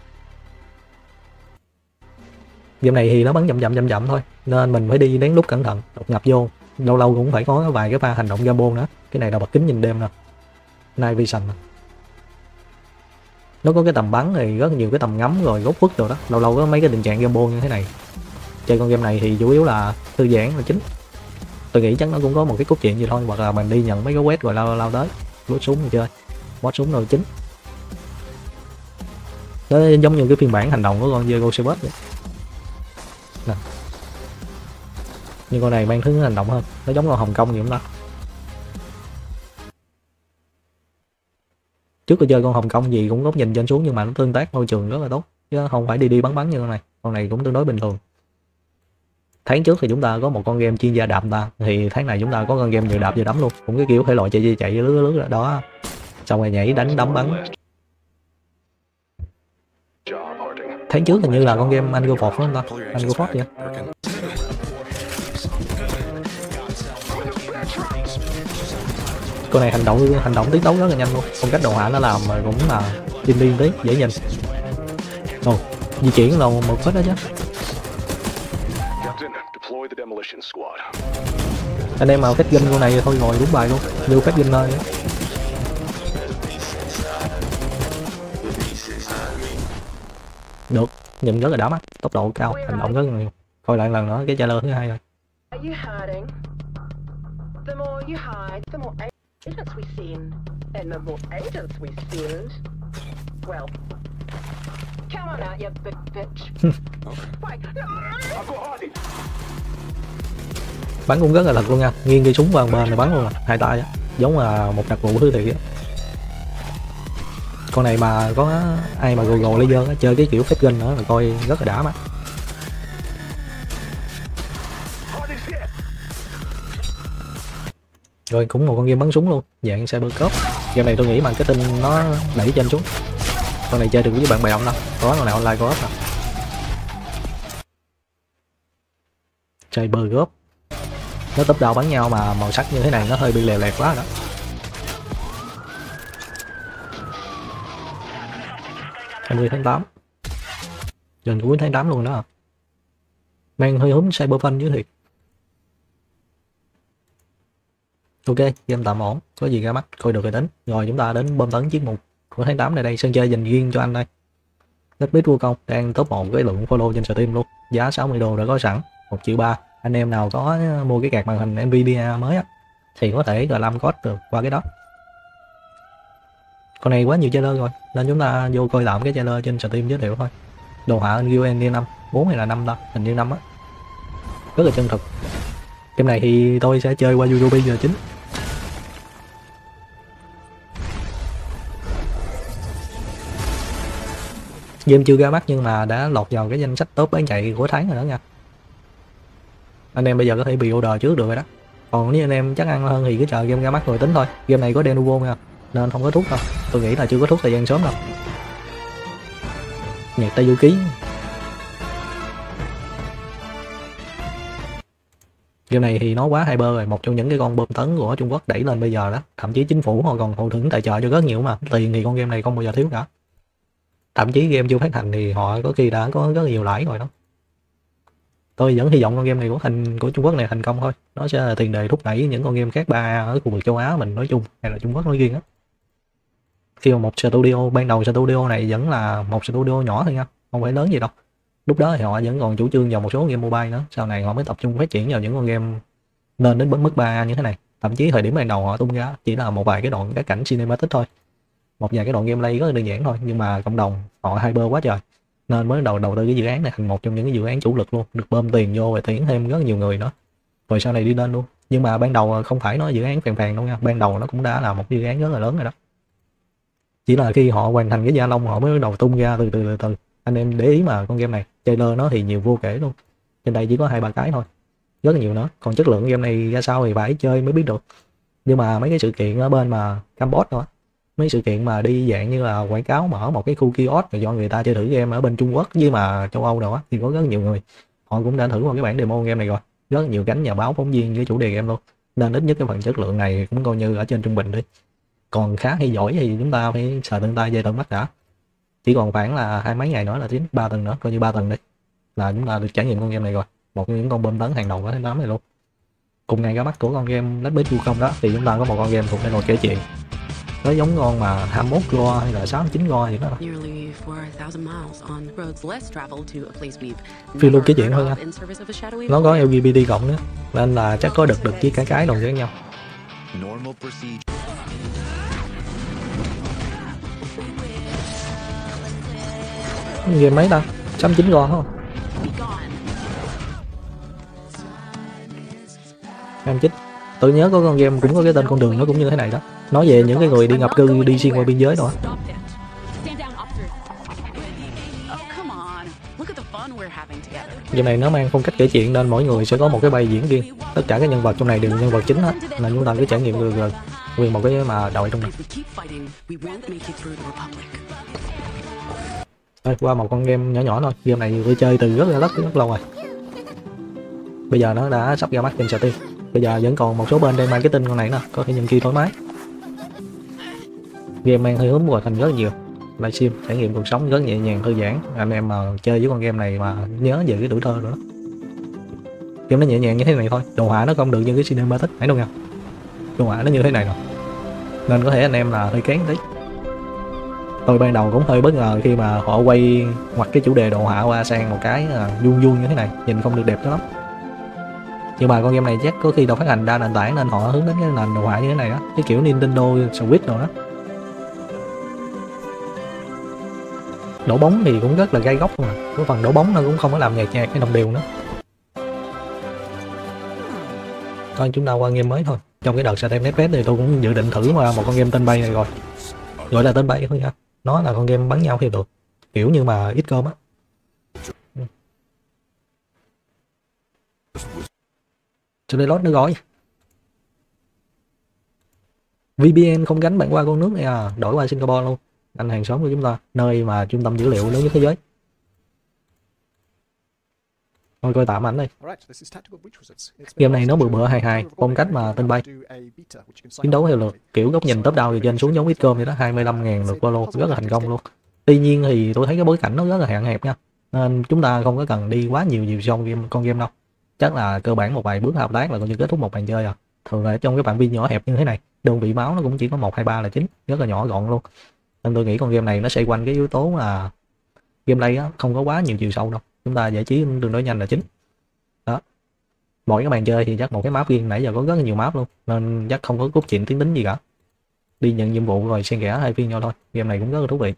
Game này thì nó bắn chậm thôi, nên mình phải đi lén lút cẩn thận, đột nhập vô. Lâu lâu cũng phải có vài cái pha hành động Gabon nữa. Cái này là bật kính nhìn đêm nè. Night Vision nè. Nó có cái tầm bắn thì rất nhiều cái tầm ngắm rồi góc khuất rồi đó. Lâu lâu có mấy cái tình trạng Gabon như thế này. Chơi con game này thì chủ yếu là thư giãn là chính. Tôi nghĩ chắc nó cũng có một cái cốt truyện gì thôi, hoặc là mình đi nhận mấy cái quest rồi lao tới lút súng mình chơi, bot súng rồi chính. Nó giống như cái phiên bản hành động của con Diego Sebas vậy nè. Nhưng con này mang thứ hành động hơn, nó giống con Hồng Kông vậy đó. Trước tôi chơi con Hồng Kông gì cũng góc nhìn trên xuống, nhưng mà nó tương tác môi trường rất là tốt, chứ không phải đi bắn như con này. Con này cũng tương đối bình thường. Tháng trước thì chúng ta có một con game chuyên gia đạp ta, thì tháng này chúng ta có con game vừa đạp vừa đấm luôn, cũng cái kiểu thể loại chạy lướt đó, xong rồi nhảy đánh đấm bắn. Tháng trước hình như là con game Angry Force phải không ta? Angry Force vậy. Con này hành động tiến tấu rất là nhanh luôn, phong cách đồ họa nó làm cũng là indie tí, dễ nhìn. Ồ, di chuyển là một phết đó chứ. Anh em mà phép ginh con này thì thôi rồi, đúng bài luôn, như phép ginh thôi. Được, nhìn rất là đã mắt, tốc độ cao, hành động rất là nhiều. Coi lại lần nữa cái trailer thứ 2 rồi. Bắn cũng rất là thật luôn nha, nghiêng cây súng qua bên này bắn luôn à, hai tay á, giống là một đặc vụ thứ thiệt á. Con này mà có ai mà gồ laser á, chơi cái kiểu phép gun nữa là coi rất là đã mắt. Rồi cũng một con game bắn súng luôn, dạng Cybercop. Game này tôi nghĩ marketing nó đẩy trên xuống. Con này chơi được với bạn bè không đâu, có con nào online có hết. Cybercop. Nó top down bắn nhau mà màu sắc như thế này nó hơi bị lè lẹt quá đó. Tháng 20 tháng 8. Gần cuối tháng 8 luôn đó. Mang hơi hướng Cyberpunk chứ thiệt. Ok, game tạm ổn, có gì ra mắt, coi được rồi tính. Rồi chúng ta đến bom tấn chiếc mục của tháng 8 này đây, sân chơi dành riêng cho anh đây. Netbit vua công đang top 1 cái lượng follow trên Steam luôn, giá 60 đô đã có sẵn, 1,3 triệu. Anh em nào có mua cái card màn hình Nvidia mới á thì có thể làm code được qua cái đó. Con này quá nhiều trailer rồi, nên chúng ta vô coi tạm cái trailer trên Steam giới thiệu thôi. Đồ họa Unreal Engine 5, 4 hay là 5 ta, hình như 5 á. Rất là chân thực. Game này thì tôi sẽ chơi qua YouTube giờ chính. Game chưa ra mắt nhưng mà đã lọt vào cái danh sách top bán chạy của tháng rồi đó nha. Anh em bây giờ có thể bị order trước được rồi đó. Còn nếu anh em chắc ăn hơn thì cứ chờ game ra mắt rồi tính thôi. Game này có Denuvo nha, nên không có thuốc đâu. Tôi nghĩ là chưa có thuốc thời gian sớm đâu. Nhạc Tây Du Ký. Game này thì nó quá hyper rồi, một trong những cái con bom tấn của Trung Quốc đẩy lên bây giờ đó, thậm chí chính phủ họ còn hậu thuẫn tài trợ cho rất nhiều mà, tiền thì con game này không bao giờ thiếu cả. Thậm chí game chưa phát hành thì họ có khi đã có rất nhiều lãi rồi đó. Tôi vẫn hy vọng con game này của Trung Quốc này thành công thôi, nó sẽ là tiền đề thúc đẩy những con game khác 3A ở khu vực châu Á mình nói chung hay là Trung Quốc nói riêng á. Khi mà một studio ban đầu studio này vẫn là một studio nhỏ thôi nha, không phải lớn gì đâu. Lúc đó thì họ vẫn còn chủ trương vào một số game mobile nữa, sau này họ mới tập trung phát triển vào những con game lên đến mức 3A như thế này. Thậm chí thời điểm ban đầu họ tung ra chỉ là một vài cái đoạn các cảnh cinematic thôi, một vài cái đoạn gameplay rất là đơn giản thôi, nhưng mà cộng đồng họ hyper quá trời nên mới đầu tư cái dự án này thành một trong những cái dự án chủ lực luôn, được bơm tiền vô và tuyển thêm rất nhiều người nữa, rồi sau này đi lên luôn. Nhưng mà ban đầu không phải nó dự án phèn đâu nha, ban đầu nó cũng đã là một dự án rất là lớn rồi đó, chỉ là khi họ hoàn thành cái gia long họ mới đầu tung ra từ từ. Anh em để ý mà con game này trailer nó thì nhiều vô kể luôn, trên đây chỉ có 2-3 cái thôi, rất là nhiều nữa. Còn chất lượng game này ra sao thì phải chơi mới biết được. Nhưng mà mấy cái sự kiện ở bên mà Campuchia đó, mấy sự kiện mà đi dạng như là quảng cáo mở một cái khu kiosk rồi cho người ta chơi thử game ở bên Trung Quốc với mà châu Âu đâu á, thì có rất nhiều người họ cũng đã thử một cái bản demo game này rồi, rất nhiều cánh nhà báo phóng viên với chủ đề game luôn, nên ít nhất cái phần chất lượng này cũng coi như ở trên trung bình đi. Còn khá hay giỏi thì chúng ta phải sờ tận tay về tận mắt đã, chỉ còn khoảng là 20 mấy ngày nữa là đến 3 tuần nữa, coi như 3 tuần đi là chúng ta được trải nghiệm con game này rồi, một trong những con bom tấn hàng đầu của tháng 8 này luôn. Cùng ngày ra mắt của con game Let's Beat Wukong đó thì chúng ta có một con game thuộc về nồi kể chuyện, nó giống con mà 21 go hay là 69 go gì đó. Nearly 4,000 miles on roads less traveled to a place we've Phiêu lưu kể never chuyện thôi heard nha, of in service of a shadowy nó có void. LGBT cộng nữa nên là chắc có được với cái đồng với nhau. Normal procedure. Game mấy ta? 69 go không? Em chích. Tôi nhớ có con game cũng có cái tên con đường nó cũng như thế này đó, nói về những cái người đi nhập cư đi xuyên qua biên giới đó. Stop it. Stand down, officer. Oh, come on. Look at the fun we're having together. Game này nó mang phong cách kể chuyện nên mỗi người sẽ có một cái bay diễn riêng, tất cả các nhân vật trong này đều nhân vật chính hết, nên chúng ta cứ trải nghiệm được nguyên một cái mà đội trong này. If we keep fighting, we won't make it through the Republic. Thôi, qua một con game nhỏ nhỏ thôi, game này tôi chơi từ rất lâu rồi, bây giờ nó đã sắp ra mắt trên Steam. Bây giờ vẫn còn một số bên đang marketing con này nè, có thể nhận key thoải mái. Game mang hơi hướng mùa thành rất nhiều, livestream trải nghiệm cuộc sống rất nhẹ nhàng thư giãn. Anh em mà chơi với con game này mà nhớ về cái tuổi thơ nữa. Game nó nhẹ nhàng như thế này thôi, đồ họa nó không được như cái cinematic nãy đâu nha, đồ họa nó như thế này nè, nên có thể anh em là hơi kén tí. Tôi ban đầu cũng hơi bất ngờ khi mà họ quay ngoặt cái chủ đề đồ họa qua sang một cái vuông vuông như thế này, nhìn không được đẹp cho lắm. Nhưng mà con game này chắc có khi đâu phát hành đa nền tảng nên họ hướng đến cái nền đồ họa như thế này đó, cái kiểu Nintendo Switch rồi đó. Đổ bóng thì cũng rất là gai góc mà, cái phần đổ bóng nó cũng không có làm nhạt nhạt hay đồng đều nữa. Thôi chúng ta qua game mới thôi. Trong cái đợt Steam Next Fest thì tôi cũng dự định thử qua một con game tên bay này rồi, gọi là tên bay thôi nha, nó là con game bắn nhau thì được, kiểu như mà XCOM á. Cho nên lót nó gói VPN không gánh bạn qua con nước này à, đổi qua Singapore luôn, anh hàng xóm của chúng ta, nơi mà trung tâm dữ liệu lớn nhất thế giới. Thôi coi tạm ảnh đây. Game này nó bự bựa hài phong cách mà tên bay, chiến đấu theo lượt, kiểu góc nhìn top down từ trên xuống giống XCOM vậy đó, 25.000 lượt follow rất là thành công luôn. Tuy nhiên thì tôi thấy cái bối cảnh nó rất là hạn hẹp nha, nên chúng ta không có cần đi quá nhiều trong con game đâu, chắc là cơ bản một vài bước hợp tác là coi như kết thúc một bàn chơi à. Thường là trong cái phạm vi nhỏ hẹp như thế này, đơn vị máu nó cũng chỉ có 1, 2, 3 là chính, rất là nhỏ gọn luôn. Nên tôi nghĩ con game này nó xoay quanh cái yếu tố là gameplay á, không có quá nhiều chiều sâu đâu, chúng ta giải trí tương đối nhanh là chính đó. Mỗi cái bàn chơi thì chắc một cái map riêng, nãy giờ có rất là nhiều map luôn nên chắc không có cốt truyện tiến tính gì cả, đi nhận nhiệm vụ rồi xen kẽ hai phiên nhau thôi. Game này cũng rất là thú vị.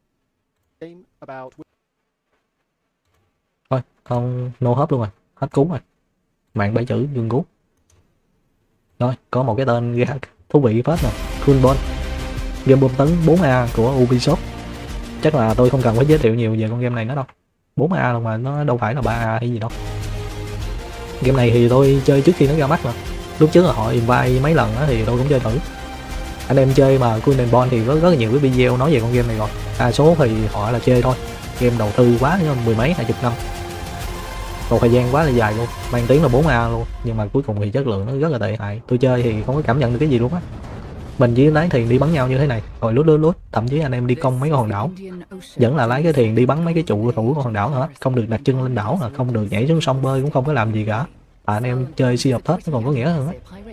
Thôi không no hấp luôn rồi, hết cuốn rồi, mạng 7 chữ dừng cuốn. Rồi có một cái tên thú vị phết nè, Cool Ball, game bom tấn 4A của Ubisoft. Chắc là tôi không cần phải giới thiệu nhiều về con game này nữa đâu, 4A luôn mà, nó đâu phải là 3A hay gì đâu. Game này thì tôi chơi trước khi nó ra mắt mà, lúc trước là họ invite mấy lần đó thì tôi cũng chơi thử. Anh em chơi mà Cool Ball thì có rất là nhiều cái video nói về con game này rồi, đa số thì họ là chơi thôi, game đầu tư quá, mười mấy 20 năm. một thời gian quá là dài luôn, mang tiếng là 4A luôn, nhưng mà cuối cùng thì chất lượng nó rất là tệ hại. Tôi chơi thì không có cảm nhận được cái gì luôn á. Mình chỉ lái thuyền đi bắn nhau như thế này, rồi lút, thậm chí anh em đi công mấy cái hòn đảo vẫn là lái cái thuyền đi bắn mấy cái trụ thủ của hòn đảo nữa, không được đặt chân lên đảo, là không được nhảy xuống sông bơi, cũng không có làm gì cả. Anh em chơi Sea of Thieves nó còn có nghĩa hơn á.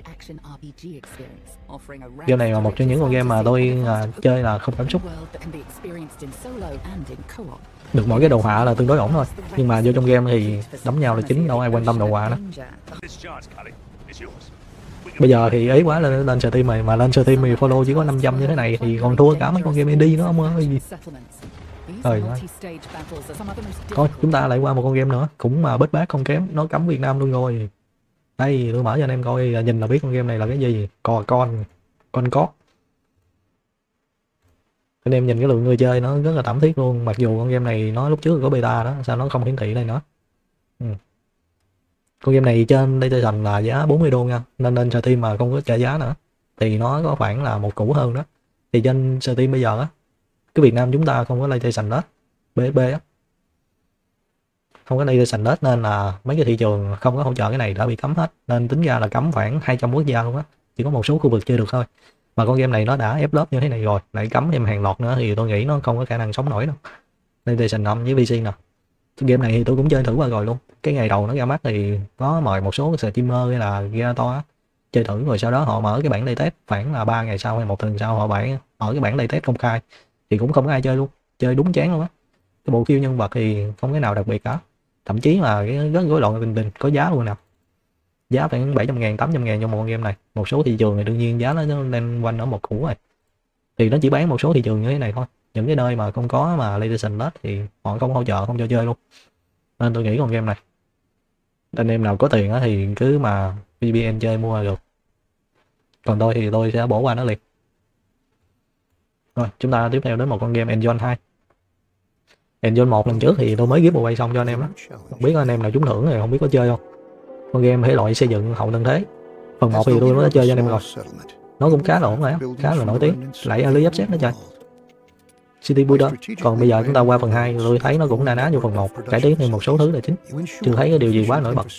Game này là một trong những con game mà tôi chơi là không cảm xúc. Được mỗi cái đồ họa là tương đối ổn thôi, nhưng mà vô trong game thì đấm nhau là chính, đâu ai quan tâm đồ họa đó. Bây giờ thì ấy quá lên Steam mà lên Steam thì follow chỉ có 500 như thế này thì còn thua cả mấy con game indie nữa ông ơi. Thôi chúng ta lại qua một con game nữa, cũng mà bết bát không kém, nó cấm Việt Nam luôn rồi. Đây tôi mở cho anh em coi, nhìn là biết con game này là cái gì. Con cót. Anh em nhìn cái lượng người chơi nó rất là thảm thiết luôn, mặc dù con game này nó lúc trước có beta đó, sao nó không hiển thị đây nữa. Con game này trên PlayStation là giá 40 đô nha, nên lên Steam mà không có trả giá nữa thì nó có khoảng là một củ hơn đó. Thì trên Steam bây giờ á, cái Việt Nam chúng ta không có PlayStation đó, BSB á, không có PlayStation đó, nên là mấy cái thị trường không có hỗ trợ cái này đã bị cấm hết, nên tính ra là cấm khoảng 200 quốc gia luôn á, chỉ có một số khu vực chơi được thôi. Mà con game này nó đã ép lớp như thế này rồi, lại cấm thêm hàng loạt nữa thì tôi nghĩ nó không có khả năng sống nổi đâu. PlayStation 5 với PC nè. Game này thì tôi cũng chơi thử qua rồi luôn. Cái ngày đầu nó ra mắt thì có mời một số streamer hay là Gator á chơi thử, rồi sau đó họ mở cái bản playtest khoảng là 3 ngày sau hay một tuần sau họ ở cái bản playtest công khai thì cũng không có ai chơi luôn, chơi đúng chán luôn á. Cái bộ khiêu nhân vật thì không cái nào đặc biệt cả, thậm chí là cái rất rối loạn tình có giá luôn nè, giá khoảng 700.000 800.000 cho một con game này. Một số thị trường thì đương nhiên giá nó lên quanh ở một củ rồi, thì nó chỉ bán một số thị trường như thế này thôi. Những cái nơi mà không có mà PlayStation Plus thì họ không hỗ trợ, không cho chơi luôn. Nên tôi nghĩ con game này anh em nào có tiền thì cứ mà VPN chơi mua được, còn tôi thì tôi sẽ bỏ qua nó liền. Rồi chúng ta tiếp theo đến một con game Endzone 2. Endzone 1 lần trước thì tôi mới giveaway xong cho anh em đó, không biết anh em nào trúng thưởng thì không biết có chơi không. Con game thể loại xây dựng hậu tận thế. Phần 1 thì tôi mới đã chơi cho anh em rồi, nó cũng khá là ổn rồi, khá là nổi tiếng, lại AliExpress nó chơi City Builder. Còn bây giờ chúng ta qua phần 2, tôi thấy nó cũng na ná như phần 1, cải tiến thêm một số thứ là chính, chưa thấy cái điều gì quá nổi bật.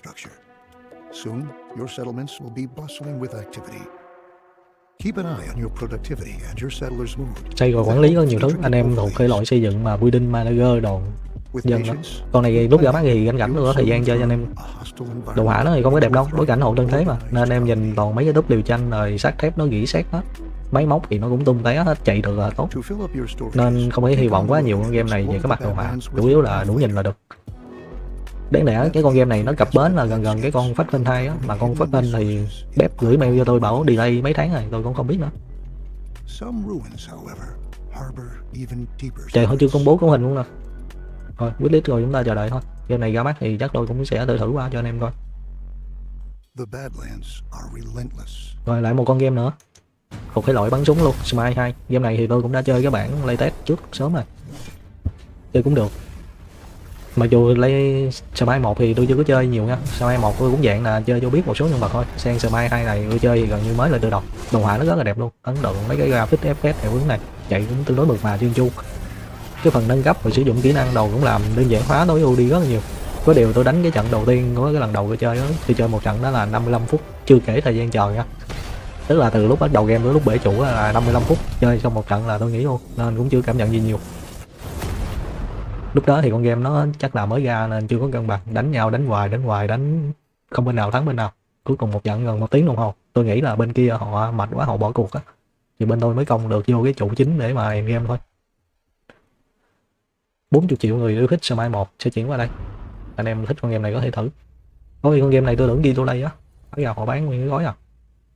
Xây rồi quản lý có nhiều thứ, anh em thuộc thể loại xây dựng mà building manager đồ dân đó. Con này lúc ra mắt thì gánh cảnh có thời gian chơi cho anh em. Đồ họa nó thì không có đẹp đâu, bối cảnh hậu tận thế mà, nên anh em nhìn toàn mấy cái túp liều tranh rồi sắt thép nó rỉ sét hết, máy móc thì nó cũng tung té hết, chạy được là tốt, nên không thể hy vọng quá nhiều con game này về cái mặt đồ họa, chủ yếu là đủ nhìn là được. Đáng lẽ cái con game này nó cập bến là gần cái con Phát Phên 2 á, mà con Phát Phên thì Bếp gửi mail cho tôi bảo delay mấy tháng rồi, tôi cũng không biết nữa. Trời, họ chưa công bố cấu hình luôn nè. Thôi wishlist rồi chúng ta chờ đợi thôi. Game này ra mắt thì chắc tôi cũng sẽ thử qua cho anh em coi. Rồi lại một con game nữa, một cái loại bắn súng luôn, Smite 2. Game này thì tôi cũng đã chơi cái bản playtest trước sớm rồi, chơi cũng được. Mặc dù lấy Smite 1 thì tôi chưa có chơi nhiều nha, Smite 1 tôi cũng dạng là chơi cho biết một số nhân vật thôi. Sang Smite 2 này tôi chơi thì gần như mới là từ đầu. Đồ họa nó rất là đẹp luôn, ấn tượng mấy cái graphics FPS theo hướng này, chạy cũng tương đối mượt mà trơn tru. Cái phần nâng cấp và sử dụng kỹ năng đầu cũng làm đơn giản hóa tối ưu đi rất là nhiều. Có điều tôi đánh cái trận đầu tiên của cái lần đầu tôi chơi đó, tôi chơi một trận đó là 55 phút, chưa kể thời gian chờ nha. Tức là từ lúc bắt đầu game tới lúc bể chủ là 55 phút, chơi xong một trận là tôi nghĩ luôn, nên cũng chưa cảm nhận gì nhiều. Lúc đó thì con game nó chắc là mới ra nên chưa có cân bằng, đánh nhau đánh hoài, đánh không bên nào thắng bên nào. Cuối cùng một trận gần 1 tiếng đồng hồ, tôi nghĩ là bên kia họ mệt quá họ bỏ cuộc á, thì bên tôi mới công được vô cái trụ chính để mà end game thôi. 40 triệu người yêu thích Smite 1 sẽ chuyển qua đây. Anh em thích con game này có thể thử. Ôi con game này tôi tưởng ghi tôi đây á, bây giờ họ bán nguyên cái gói à.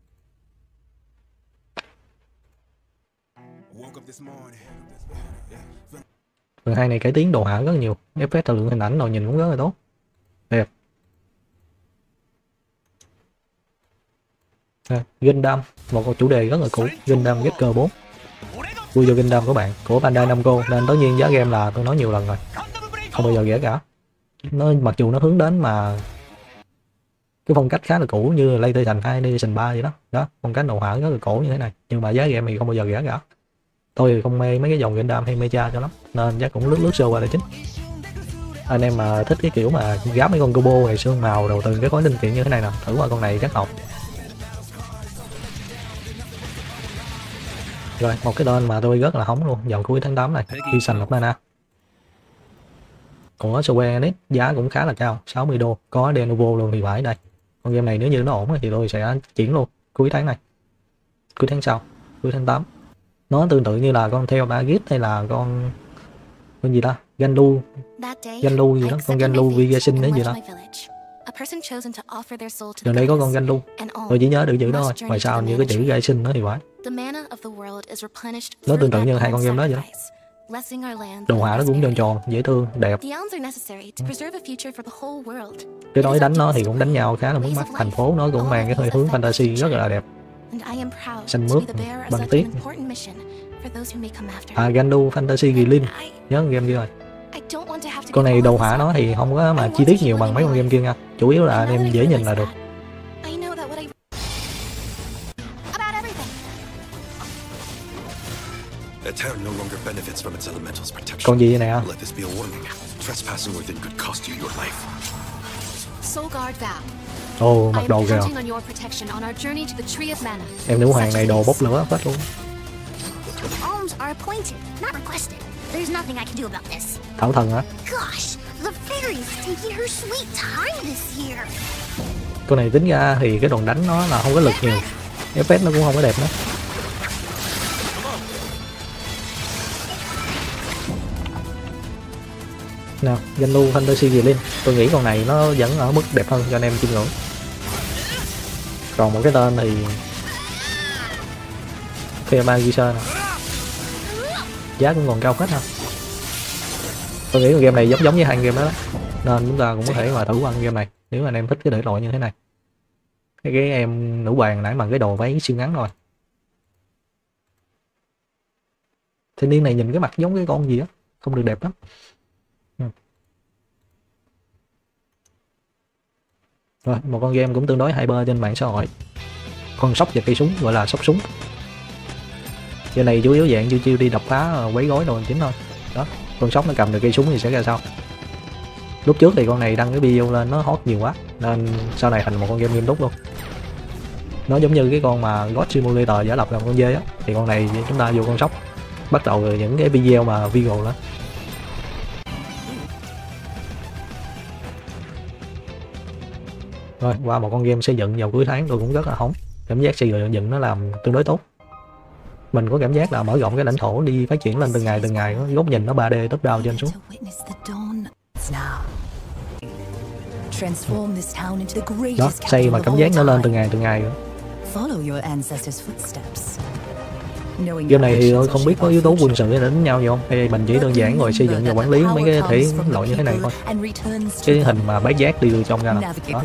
Phần 2 này cải tiến đồ họa rất là nhiều, effect thời lượng hình ảnh rồi nhìn cũng rất là tốt, đẹp. Gundam, một chủ đề rất là cũ, Gundam Getter 4. Vui vô Gundam của bạn, của Bandai Namco, nên tất nhiên giá game là tôi nói nhiều lần rồi, không bao giờ rẻ cả. Nó mặc dù nó hướng đến mà cái phong cách khá là cũ như PlayStation 2, PlayStation 3 vậy đó. Đó, phong cách đồ họa rất là cổ như thế này, nhưng mà giá game thì không bao giờ rẻ cả. Tôi thì không mê mấy cái dòng Gundam hay Mecha cho lắm, nên chắc cũng lướt sơ qua là chính. Anh em mà thích cái kiểu mà gáp mấy con combo này xương màu đầu từng cái khối linh kiện như thế này nè, thử qua con này rất học. Rồi một cái tên mà tôi rất là hóng luôn vào cuối tháng 8 này, Vision of Mana của Square Enix, giá cũng khá là cao, 60 đô, có Lenovo luôn thì phải đây. Con game này nếu như nó ổn thì tôi sẽ chuyển luôn cuối tháng này, cuối tháng sau, cuối tháng 8. Nó tương tự như là con theo Bagit hay là con gì ta, Ganlu gì đó, con Ganlu Vigasin đấy gì đó. Gần đây có con Ganlu, tôi chỉ nhớ được chữ đó thôi, ngoài sau như cái chữ Gaisin đó thì phải. Nó tương tự như hai con game đó vậy đó. Đồ họa nó cũng tròn tròn, dễ thương, đẹp. Cái nói đánh nó thì cũng đánh nhau khá là muốn mắt. Thành phố nó cũng mang cái hơi hướng fantasy rất là đẹp. Xanh mướt, băng tuyết. Gandu Fantasy Glin, nhớ con game kia rồi. Con này đồ họa nó thì không có mà chi tiết nhiều bằng mấy con game kia nha. Chủ yếu là anh em dễ nhìn là được. Con gì vậy nè? Ồ, mặc đồ kìa. Em nữ hoàng này đồ bốc lửa phát luôn. Thảo thần hả? Con này tính ra thì cái đòn đánh nó là không có lực nhiều, effect nó cũng không có đẹp nữa. Nào, Ganlu Fantasy Glin, tôi nghĩ con này nó vẫn ở mức đẹp hơn cho anh em chiêm ngưỡng. Còn một cái tên thì Themagisher nè, giá cũng còn cao hết ha. Tôi nghĩ con game này giống với hai game đó, nên chúng ta cũng có thể mà thử qua game này nếu anh em thích cái thể loại như thế này. Cái em nữ hoàng nãy bằng cái đồ váy siêu ngắn rồi. Thanh niên này nhìn cái mặt giống cái con gì á, không được đẹp lắm. Rồi, một con game cũng tương đối hyper trên mạng xã hội. Con sóc và cây súng, gọi là sóc súng. Giờ này chủ yếu dạng chiêu đi đập phá, quấy rối đồ chính thôi. Đó, con sóc nó cầm được cây súng thì sẽ ra sao? Lúc trước thì con này đăng cái video lên nó hot nhiều quá, nên sau này thành một con game nghiêm túc luôn. Nó giống như cái con mà God Simulator giả lập làm con dê á, thì con này chúng ta vô con sóc, bắt đầu từ những cái video mà viral đó. Rồi, qua một con game xây dựng vào cuối tháng tôi cũng rất là hóng. Cảm giác xây dựng nó làm tương đối tốt. Mình có cảm giác là mở rộng cái lãnh thổ, đi phát triển lên từng ngày, góc nhìn nó 3D top down trên xuống. Đó, xây mà cảm giác nó lên từng ngày. Game này thì tôi không biết có yếu tố quân sự để đánh nhau gì không, hay mình chỉ đơn giản ngồi xây dựng và quản lý mấy cái thể loại như thế này thôi. Cái hình mà bát giác đi từ trong ra nè. Đó.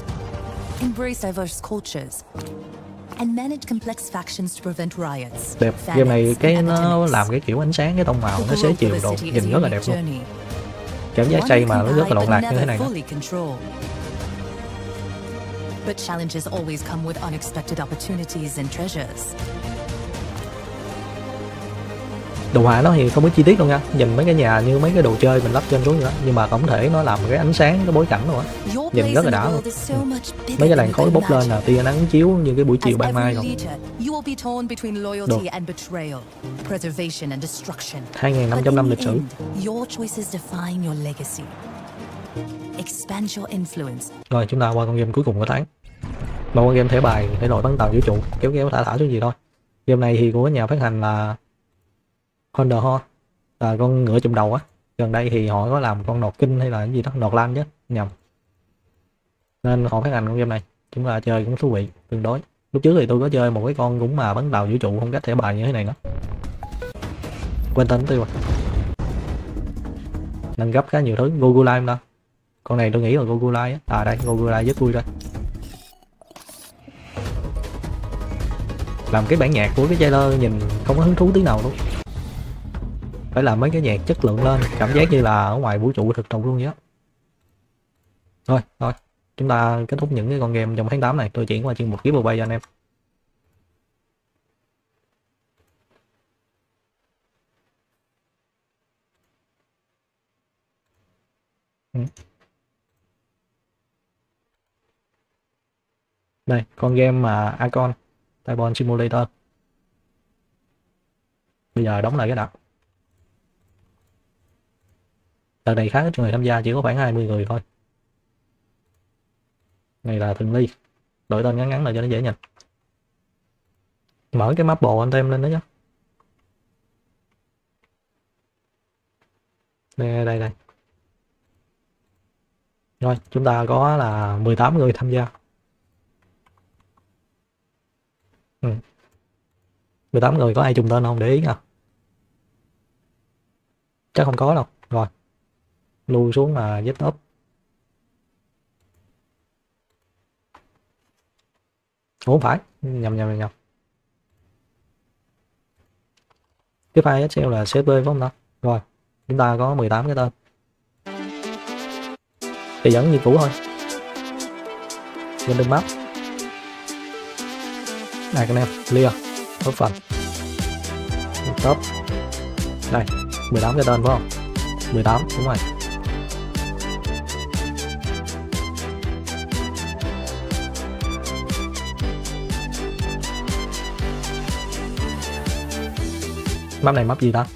Đẹp, game này cái nó làm cái kiểu ánh sáng, cái tông màu nó xế chiều đồ, nhìn rất là đẹp luôn. Cảm giác xây mà nó rất là lộn lạc như thế này. But challenges always come with unexpected opportunities and treasures. Đồ họa nó thì không có chi tiết đâu nha, nhìn mấy cái nhà như mấy cái đồ chơi mình lắp trên xuống nữa, nhưng mà tổng thể nó làm cái ánh sáng, cái bối cảnh rồi á, nhìn rất là đã luôn. Mấy cái làn khói bốc lên là tia nắng chiếu như cái buổi chiều ban mai rồi. Đồ 2.500 năm lịch sử. Rồi chúng ta qua con game cuối cùng của tháng, một con game thẻ bài, thể loại bắn tàu vũ trụ, kéo thả xuống gì thôi. Game này thì của nhà phát hành là Honda Ho, là con ngựa chùm đầu á. Gần đây thì họ có làm con nọt kinh hay là cái gì đó, nọt lan chứ nhầm, nên họ phát hành con game này. Chúng ta chơi cũng thú vị tương đối. Lúc trước thì tôi có chơi một cái con cũng mà bắn tàu vũ trụ phong cách thẻ bài như thế này nữa, quên tên tiêu rồi. Nâng cấp khá nhiều thứ. Gogolime đó, con này tôi nghĩ là Gogolime á. Đây Gogolime rất vui rồi. Làm cái bản nhạc của cái trailer nhìn không có hứng thú tí nào luôn. Phải làm mấy cái nhạc chất lượng lên, cảm giác như là ở ngoài vũ trụ thực thụ luôn vậy đó. Thôi chúng ta kết thúc những cái con game trong tháng 8 này. Tôi chuyển qua chuyên mục giveaway cho anh em. Đây, con game mà Acon Table Simulator. Bây giờ đóng lại cái đặt. Đợt này khá ít người tham gia, chỉ có khoảng 20 người thôi. Này là Thường Ly. Đổi tên ngắn ngắn là cho nó dễ nhìn. Mở cái map bộ anh em lên đó nhé. Đây. Rồi, chúng ta có là 18 người tham gia. 18 người có ai trùng tên không để ý nha. Chắc không có đâu. Rồi. Lưu xuống là desktop. Ủa không phải, nhầm. Cái file Excel là CSV phải không ta? Rồi, chúng ta có 18 cái tên. Thì vẫn như cũ thôi. Random map. Này con em, clear, open. Top. Đây, 18 cái tên phải không? 18, đúng rồi. Map này map gì ta?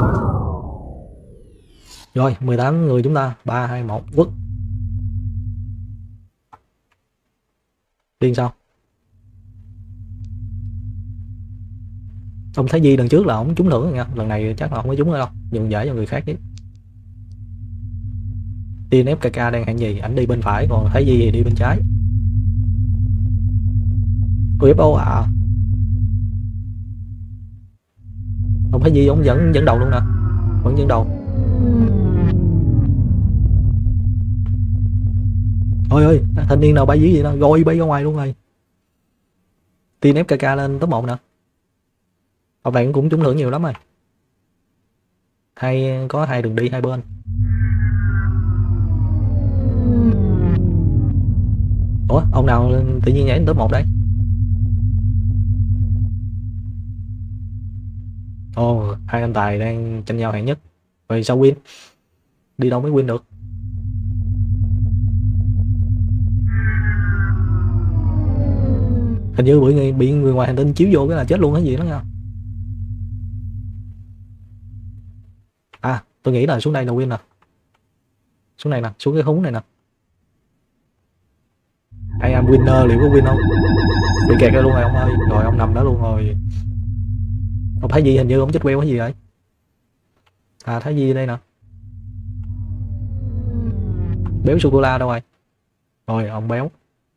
Rồi, 18 người chúng ta, 3, 2, 1, quất. Điên sao? Ông Thái Di lần trước là ông trúng thưởng rồi nha, lần này chắc là không có trúng nữa đâu, nhường giải cho người khác chứ. Tiên FKK đang hạng gì? Ảnh đi bên phải, còn Thái Di thì đi bên trái. UFO à? Ông Thái Di ông dẫn đầu luôn nè, vẫn dẫn đầu. Ôi ơi, thanh niên nào bay dữ vậy đó, rồi bay ra ngoài luôn rồi. Tiên FKK lên top 1 nè. Ông này cũng trúng thưởng nhiều lắm rồi. Có hai đường đi hai bên. Ủa, ông nào tự nhiên nhảy đến top 1 đấy? Ồ, hai anh tài đang tranh nhau hạng nhất. Rồi sao win? Đi đâu mới win được? Hình như bị người ngoài hành tinh chiếu vô cái là chết luôn cái gì đó nha. À, tôi nghĩ là xuống đây là win nè. Xuống này nè, xuống cái húng này nè. I am winner, liệu có win không? Bị kẹt ra luôn rồi ông ơi. Rồi ông nằm đó luôn rồi. Ông Thái Di hình như ông chết queo cái gì vậy? À, Thái Di đây nè. Béo sô-cô-la đâu rồi? Rồi ông béo.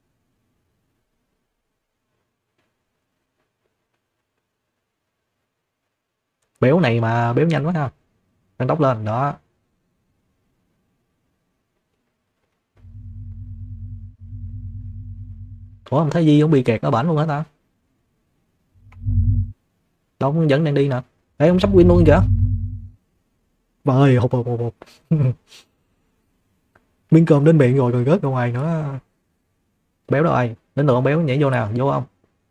Béo này mà béo nhanh quá ha. Tăng tốc lên đó. Ủa ông Thái Di ông bị kẹt ở bển luôn hả ta? Đâu ông vẫn đang đi nè. Ê ông sắp win luôn kìa. Bời hụt. Miếng cơm đến miệng rồi còn rớt ra ngoài nữa. Béo đâu ai? Đến lượt ông béo nhảy vô nào, vô không?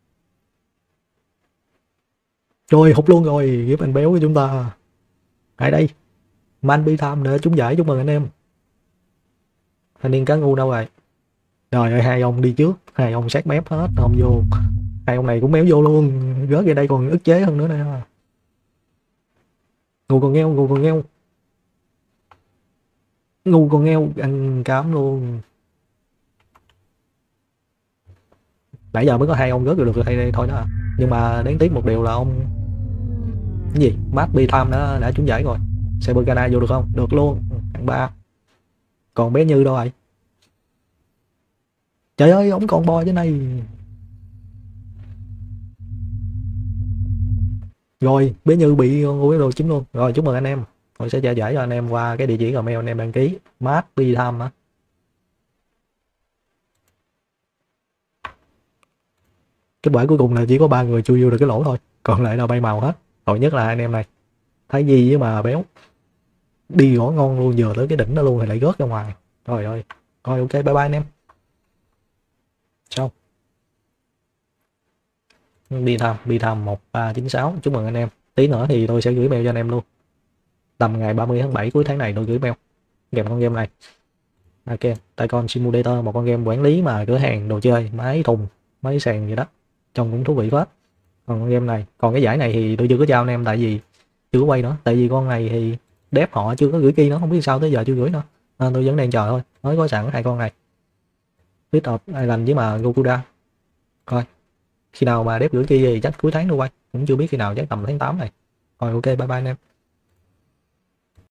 Rồi hụt luôn rồi, giúp anh béo của chúng ta. Ai đây? Man Bi Tham nữa, trúng giải, chúc mừng anh em. Thanh niên cá ngu đâu rồi? Rồi ơi, hai ông đi trước, hai ông sát mép hết, không vô. Hai ông này cũng méo vô luôn, rớt về đây còn ức chế hơn nữa nè. Ngu còn nghèo, ngu còn nghèo. Ngu còn nghèo, ăn cám luôn. Nãy giờ mới có hai ông rớt được đây thôi đó. Nhưng mà đáng tiếc một điều là ông cái gì? Man Bi Tham đã trúng giải rồi. Cybergana vô được không? Được luôn, hạng 3. Còn bé Như đâu rồi? Trời ơi, ổng còn bò trên này. Rồi, bé Như bị UFO chiếm luôn. Rồi, chúc mừng anh em. Tôi sẽ trả giải cho anh em qua cái địa chỉ email anh em đăng ký. Man Bi Tham á. Kết quả cuối cùng là chỉ có 3 người chui vô được cái lỗ thôi. Còn lại là bay màu hết. Tội nhất là anh em này. Thái Di với mà béo. Đi gõ ngon luôn, vừa tới cái đỉnh đó luôn thì lại rớt ra ngoài. Trời ơi. Rồi ok, bye bye anh em. Xong. Bi Tham 1396. Chúc mừng anh em. Tí nữa thì tôi sẽ gửi mail cho anh em luôn. Tầm ngày 30 tháng 7 cuối tháng này tôi gửi mail kèm con game này. Ok, Tycoon Simulator, một con game quản lý mà cửa hàng đồ chơi, máy thùng, máy sàn gì đó, trông cũng thú vị quá. Còn con game này, còn cái giải này thì tôi chưa có trao anh em tại vì chưa có quay nữa, tại vì con này thì dev họ chưa có gửi key nữa, không biết sao tới giờ chưa gửi nữa, nên tôi vẫn đang chờ thôi. Mới có sẵn hai con này, Fist of Island với mà Gokuda. Coi khi nào mà dev gửi key thì chắc cuối tháng tôi quay, cũng chưa biết khi nào, chắc tầm tháng 8 này. Rồi ok, bye bye anh em.